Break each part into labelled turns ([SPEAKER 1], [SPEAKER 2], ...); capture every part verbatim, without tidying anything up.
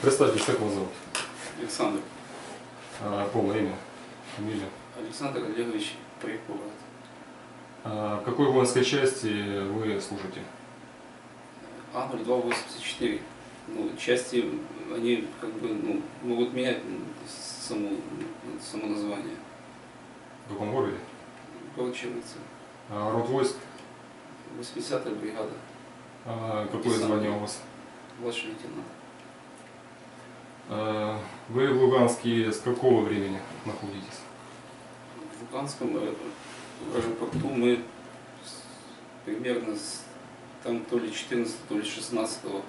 [SPEAKER 1] Представьтесь, как вас зовут?
[SPEAKER 2] Александр.
[SPEAKER 1] А, полное имя, фамилия.
[SPEAKER 2] Александр Олегович Поляков.
[SPEAKER 1] А, в какой воинской части вы служите?
[SPEAKER 2] А ноль два восемьдесят четыре. Ну, части, они как бы ну, могут менять само, само название.
[SPEAKER 1] В каком городе?
[SPEAKER 2] Город Черницы.
[SPEAKER 1] А, род войск?
[SPEAKER 2] восьмидесятая бригада.
[SPEAKER 1] А, какое
[SPEAKER 2] И
[SPEAKER 1] звание
[SPEAKER 2] сам
[SPEAKER 1] у вас?
[SPEAKER 2] Младший лейтенант.
[SPEAKER 1] А, вы в Луганске с какого времени находитесь?
[SPEAKER 2] В Луганском аэропорту мы примерно с, там то ли четырнадцатого, то ли шестнадцатого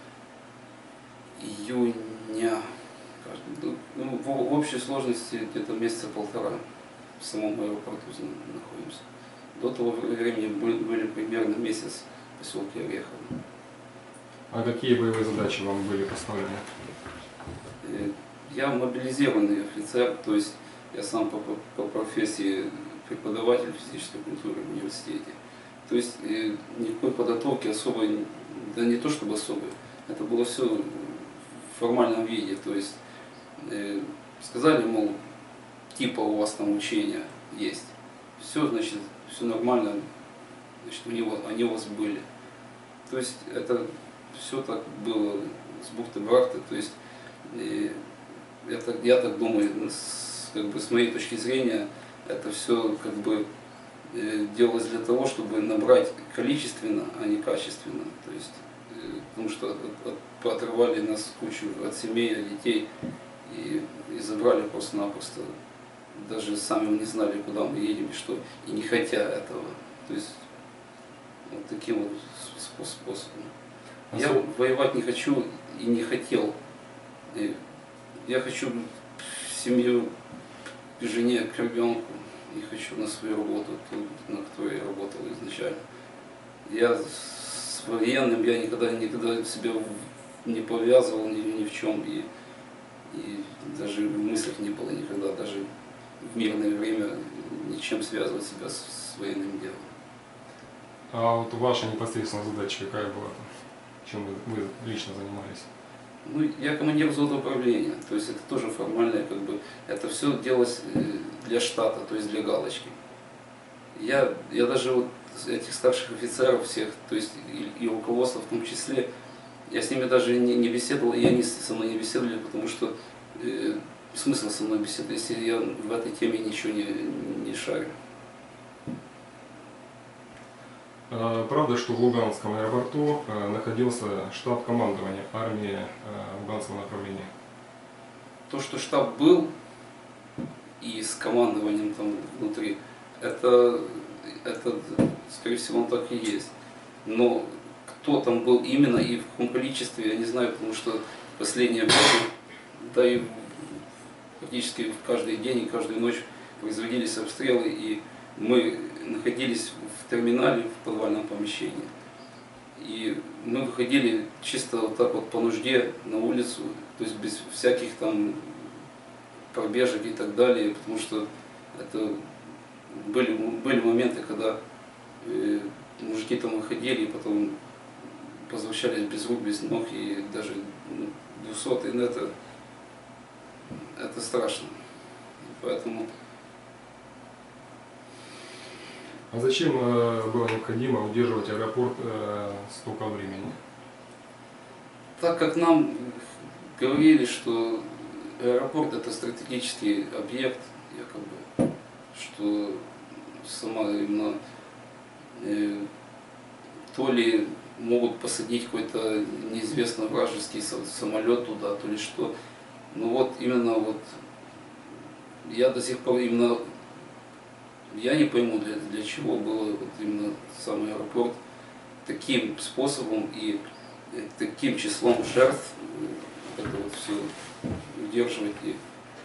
[SPEAKER 2] июня, ну, в, в общей сложности где-то месяца полтора в самом аэропорту находимся. До того времени были, были примерно месяц в поселке Орехово.
[SPEAKER 1] А какие боевые задачи вам были поставлены?
[SPEAKER 2] Я мобилизированный офицер, то есть я сам по, по, по профессии преподаватель физической культуры в университете. То есть э, никакой подготовки особой, да не то чтобы особой, это было все в формальном виде. То есть э, сказали, мол, типа у вас там учения есть. Все, значит, все нормально, значит, у него, они у вас были. То есть это все так было с бухты-барахты, то есть э, это, я так думаю, с, как бы, с моей точки зрения, это все как бы э, делалось для того, чтобы набрать количественно, а не качественно. То есть, э, потому что от, от, отрывали нас кучу от семей, от детей и, и забрали просто-напросто. Даже сами не знали, куда мы едем и что, и не хотя этого. То есть вот таким вот способом. Я воевать не хочу и не хотел. Я хочу семью, к жене, к ребенку. И хочу на свою работу, ту, на которой я работал изначально. Я с военным я никогда, никогда себя не повязывал ни, ни в чем. И, и даже в мыслях не было никогда, даже в мирное время ничем связывать себя с, с военным делом.
[SPEAKER 1] А вот ваша непосредственная задача какая была? Чем вы, вы лично занимались?
[SPEAKER 2] Ну, я командир взвода управления, то есть это тоже формальное, как бы, это все делалось для штата, то есть для галочки. Я, я даже вот этих старших офицеров всех, то есть и, и руководство в том числе, я с ними даже не, не беседовал, и они со мной не беседовали, потому что э, смысл со мной беседовать, если я в этой теме ничего не, не шарю.
[SPEAKER 1] Правда, что в Луганском аэропорту находился штаб командования армии Луганского направления?
[SPEAKER 2] То, что штаб был и с командованием там внутри, это, это, скорее всего, он так и есть. Но кто там был именно и в каком количестве, я не знаю, потому что в последнее время, да и практически каждый день и каждую ночь производились обстрелы, и мы находились в терминале, в подвальном помещении. И мы выходили чисто вот так вот по нужде на улицу, то есть без всяких там пробежек и так далее, потому что это были, были моменты, когда э, мужики там выходили и потом возвращались без рук, без ног и даже ну, двухсотые, ну, это, это страшно. Поэтому
[SPEAKER 1] А зачем э, было необходимо удерживать аэропорт э, столько времени?
[SPEAKER 2] Так как нам говорили, что аэропорт это стратегический объект, якобы, что сама именно э, то ли могут посадить какой-то неизвестно вражеский самолет туда, то ли что. Ну вот именно вот я до сих пор именно я не пойму, для, для чего было вот именно сам аэропорт таким способом и таким числом жертв это вот все удерживать. И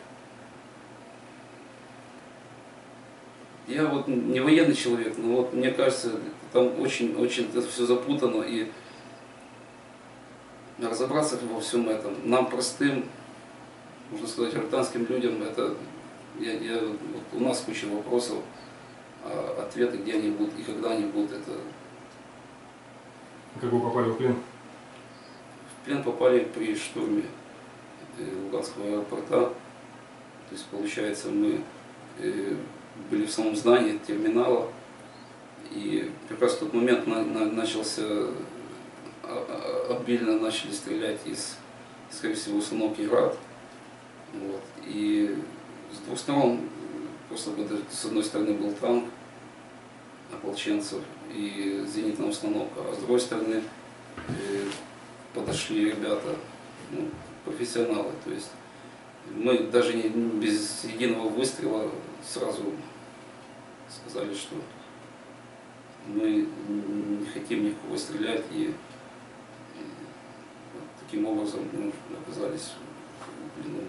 [SPEAKER 2] я вот не военный человек, но вот мне кажется, там очень-очень это все запутано, и разобраться во всем этом нам простым, можно сказать, гражданским людям, это я, я, вот у нас куча вопросов, а ответы, где они будут и когда они будут, это...
[SPEAKER 1] Как вы попали в плен?
[SPEAKER 2] В плен попали при штурме э, Луганского аэропорта. То есть, получается, мы э, были в самом здании терминала, и как раз в тот момент на, на, начался, а, а, обильно начали стрелять из, скорее всего, установки «Град». Вот. И с двух сторон, просто с одной стороны был танк ополченцев и зенитная установка, а с другой стороны э, подошли ребята, ну, профессионалы. То есть мы даже не, без единого выстрела сразу сказали, что мы не хотим никого стрелять, и, и вот таким образом мы оказались в плену.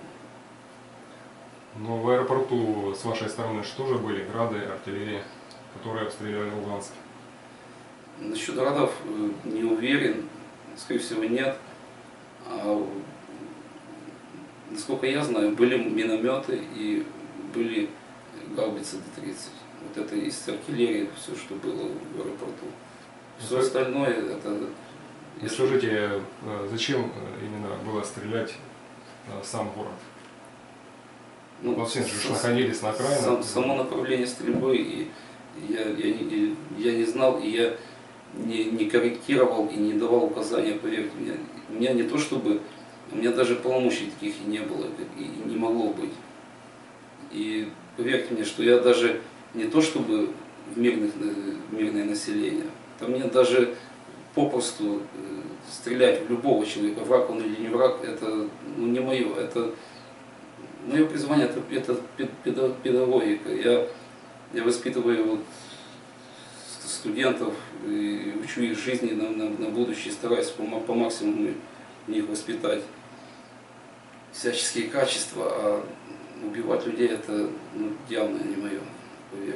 [SPEAKER 1] Но в аэропорту с вашей стороны что же были? Грады, артиллерия, которые обстреливали Луганск?
[SPEAKER 2] Насчет градов не уверен, скорее всего нет. А, насколько я знаю, были минометы и были гаубицы Д тридцать. Вот это из артиллерии все, что было в аэропорту. Все остальное это...
[SPEAKER 1] И скажите, зачем именно было стрелять в сам город?
[SPEAKER 2] Ну,
[SPEAKER 1] Вообще же находились на окраине.
[SPEAKER 2] Сам, само направление стрельбы, и я, я, не, я не знал, и я не, не корректировал и не давал указания, поверьте мне. У меня не то чтобы, у меня даже полномочий таких и не было, и не могло быть. И поверьте мне, что я даже не то чтобы в, мирных, в мирное население, там мне даже попросту стрелять в любого человека, враг он или не враг, это ну, не мое, это мое призвание, это, это педагогика. Я, я воспитываю вот студентов и учу их жизни на, на, на будущее, стараюсь по, по максимуму в них воспитать всяческие качества, а убивать людей это ну, явно не мое, поверьте.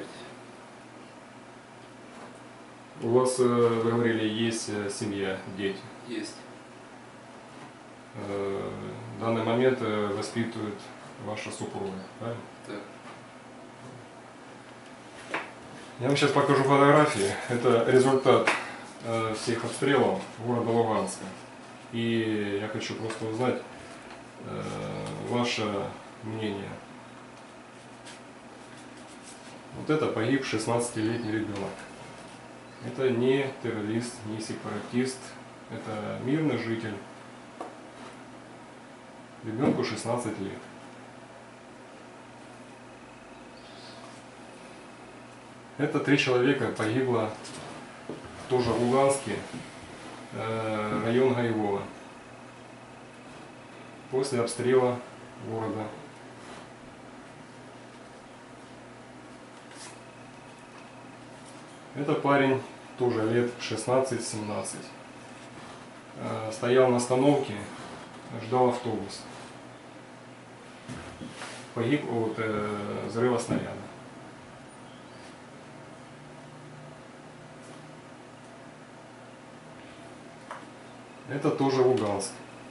[SPEAKER 1] У вас, вы говорили, есть семья, дети?
[SPEAKER 2] Есть.
[SPEAKER 1] В данный момент воспитывает ваша супруга, правильно?
[SPEAKER 2] Так.
[SPEAKER 1] Я вам сейчас покажу фотографии. Это результат всех обстрелов города Луганска. И я хочу просто узнать ваше мнение. Вот это погиб шестнадцатилетний ребенок. Это не террорист, не сепаратист, это мирный житель. Ребенку шестнадцать лет. Это три человека погибло тоже в Луганске, район Гаевого, после обстрела города. Это парень тоже лет шестнадцать-семнадцать. Стоял на остановке, ждал автобус. Погиб от взрыва снаряда. Это тоже Луганск.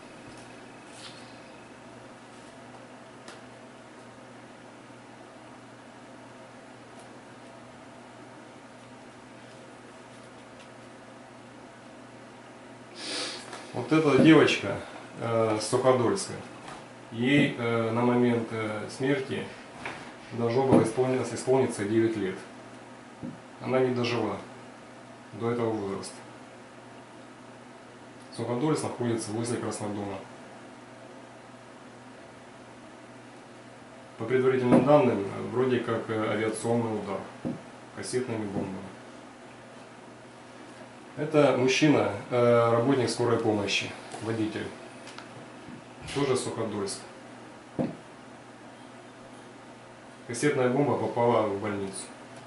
[SPEAKER 1] Вот эта девочка э, с Суходольска, ей э, на момент э, смерти должно было исполниться, исполниться девять лет. Она не дожила до этого возраста. Суходольск находится возле Краснодома. По предварительным данным, вроде как авиационный удар кассетными бомбами. Это мужчина, работник скорой помощи, водитель, тоже Суходольск. Кассетная бомба попала в больницу.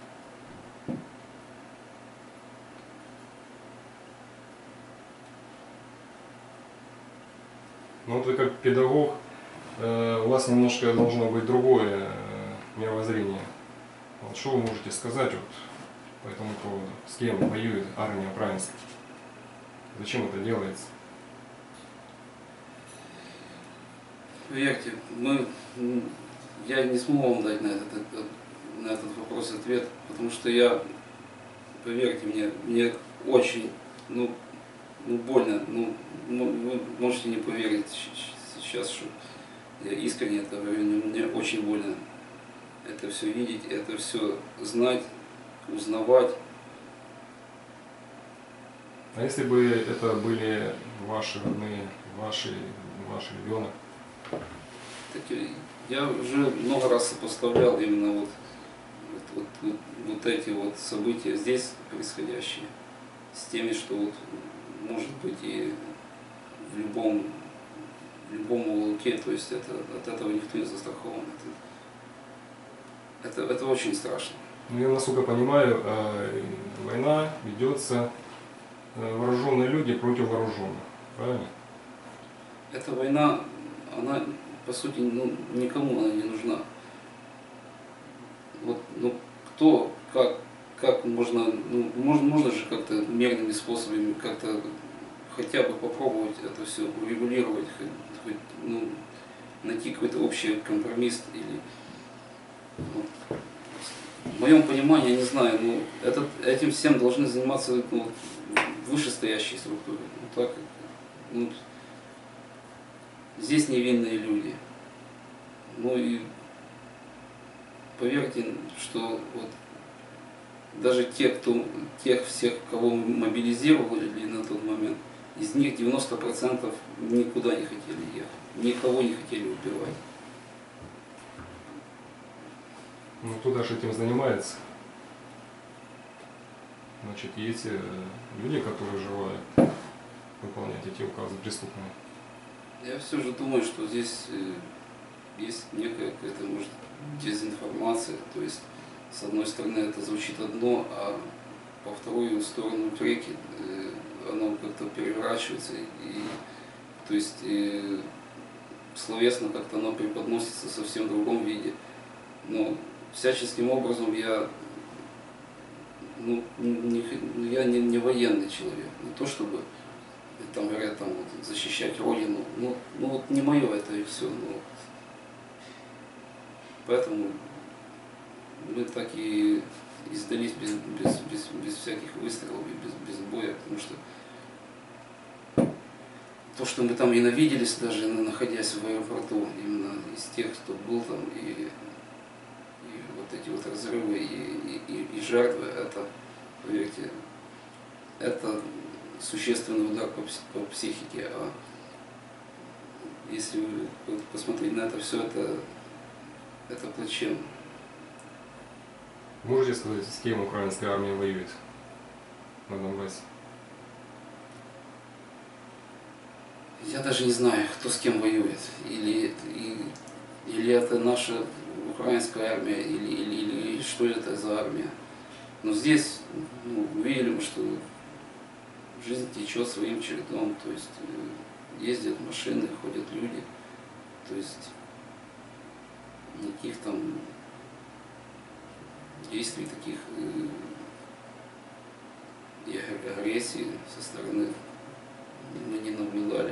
[SPEAKER 1] Ну вот вы как педагог, у вас немножко должно быть другое мировоззрение. Вот что вы можете сказать вот по этому поводу? С кем воюет армия украинская? Зачем это делается?
[SPEAKER 2] Поверьте, мы, я не смогу вам дать на этот, на этот вопрос ответ, потому что я, поверьте мне, мне очень, ну, ну больно, ну, вы можете не поверить сейчас, что Я искренне это говорю, мне очень больно это все видеть, это все знать, узнавать.
[SPEAKER 1] А если бы это были ваши родные, ваши, ваш ребенок?
[SPEAKER 2] Таки, я уже много раз сопоставлял именно вот, вот, вот, вот, вот эти вот события здесь происходящие с теми, что вот может быть и в любом, в любом уголке, то есть это, от этого никто не застрахован. Это, это, это очень страшно.
[SPEAKER 1] Ну, я, насколько понимаю, э, война ведется, э, вооруженные люди против вооруженных, правильно?
[SPEAKER 2] Эта война, она по сути ну, никому она не нужна. Вот, ну, кто, как, как можно, ну, можно, можно же как-то мирными способами как-то хотя бы попробовать это все урегулировать, хоть, хоть, ну, найти какой-то общий компромисс или вот. В моем понимании, я не знаю, ну, этот, этим всем должны заниматься ну, вышестоящие структуры. Ну, так, ну, здесь невинные люди. Ну и поверьте, что вот даже те, кто, тех всех, кого мы мобилизировали на тот момент, из них девяносто процентов никуда не хотели ехать, никого не хотели убивать.
[SPEAKER 1] Ну, кто даже этим занимается? Значит, есть э, люди, которые желают выполнять эти указы преступные.
[SPEAKER 2] Я все же думаю, что здесь э, есть некая какая-то, может, дезинформация. То есть, с одной стороны, это звучит одно, а по вторую сторону реки э, оно как-то переворачивается. И, то есть, э, словесно как-то оно преподносится в совсем другом виде. Но всяческим образом я, ну, не, я не, не военный человек. Не то чтобы, там говорят, там, вот, защищать Родину. Ну, ну вот не мое это и все. Ну, вот. Поэтому мы так и, и сдались без, без, без, без всяких выстрелов и без, без боя, потому что то, что мы там ненавиделись, даже находясь в аэропорту, именно из тех, кто был там, и, и вот эти вот разрывы и, и, и, и жертвы, это, поверьте, это существенный удар по, по психике. А если посмотреть на это все, это, это плачевно.
[SPEAKER 1] Можете сказать, с кем украинская армия воюет на Донбассе?
[SPEAKER 2] Я даже не знаю, кто с кем воюет. Или, и, или это наша украинская армия, или, или, или что это за армия. Но здесь ну, видим, что жизнь течет своим чередом. То есть ездят машины, ходят люди. То есть никаких там действий таких и агрессии со стороны мы не наблюдали.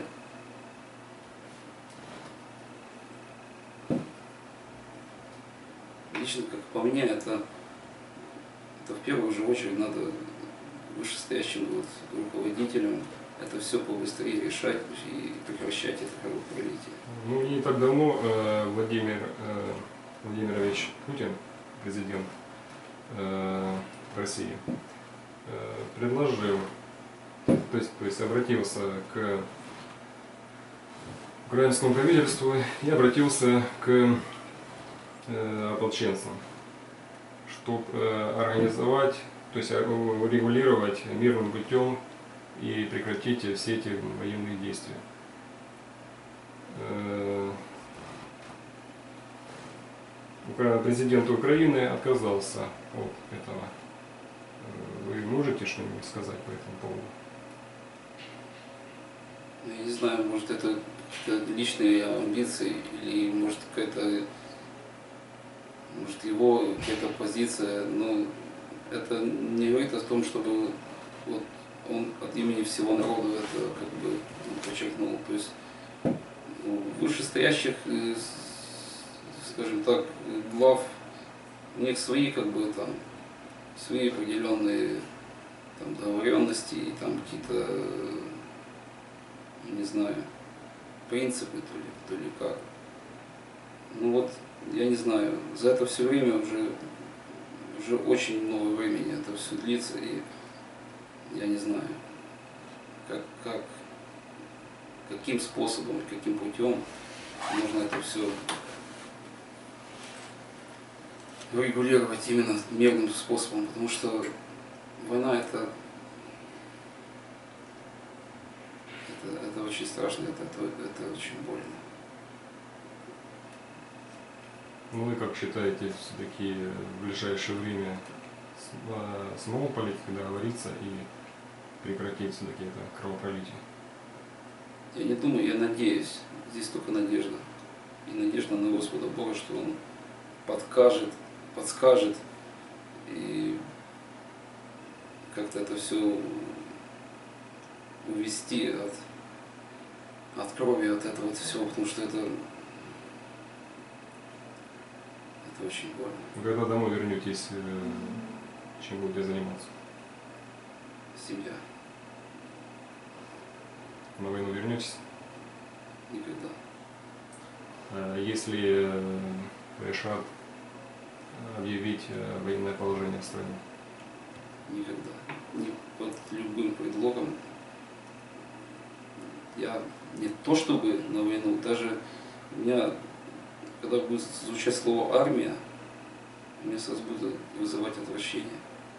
[SPEAKER 2] Лично, как по мне, это, это в первую же очередь надо вышестоящим вот, руководителям это все побыстрее решать и прекращать это кровопролитие.
[SPEAKER 1] Ну, не так давно э, Владимир э, Владимирович Путин, президент э, России, э, предложил, то есть, то есть обратился к украинскому правительству и обратился к э, ополченцам, чтобы э, организовать, то есть урегулировать мирным путем и прекратить все эти военные действия. Президент Украины отказался от этого. Вы можете что-нибудь сказать по этому поводу?
[SPEAKER 2] Я не знаю, может это личные амбиции или может какая-то, может его какая-то позиция, но это не говорит о том, чтобы вот он от имени всего народа это как бы подчеркнул. То есть у вышестоящих, скажем так, глав, у них свои как бы там свои определенные там договоренности и там какие-то, не знаю, принципы то ли, то ли как. Ну вот, я не знаю, за это все время уже, уже очень много времени это все длится, и я не знаю, как, как, каким способом, каким путем можно это все регулировать именно мирным способом, потому что война это, это, это очень страшно, это, это, это очень больно.
[SPEAKER 1] Ну вы как считаете, все-таки в ближайшее время смогут политики договориться и прекратить все-таки это кровопролитие?
[SPEAKER 2] Я не думаю, я надеюсь, здесь только надежда. И надежда на Господа Бога, что Он подкажет, подскажет и как-то это все увести от, от крови, от этого вот всего, потому что это, это очень больно.
[SPEAKER 1] Когда домой вернетесь, чем будете заниматься?
[SPEAKER 2] Семья.
[SPEAKER 1] На войну вернетесь?
[SPEAKER 2] Никогда.
[SPEAKER 1] Если решат объявить военное положение в стране?
[SPEAKER 2] Никогда. Ни под любым предлогом. Я не то чтобы на войну, даже у меня, когда будет звучать слово армия, у меня сразу будет вызывать отвращение.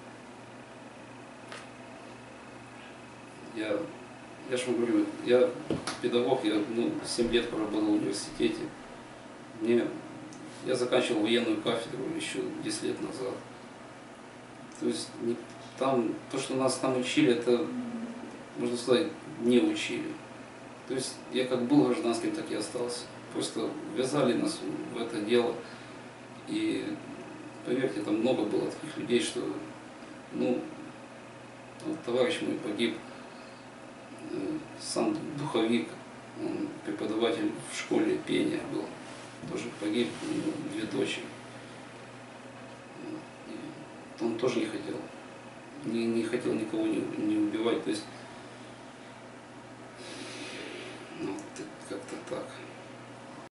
[SPEAKER 2] Я, я же вам говорю, я педагог, я ну, семь лет проработал в университете. Мне, я заканчивал военную кафедру еще десять лет назад. То есть не, там, то, что нас там учили, это, можно сказать, не учили. То есть я как был гражданским, так и остался. Просто ввязали нас в это дело. И поверьте, там много было таких людей, что, ну, вот товарищ мой погиб, сам духовик, он преподаватель в школе пения был, тоже погиб, у него две дочери. И он тоже не хотел, не, не хотел никого не, не убивать. То есть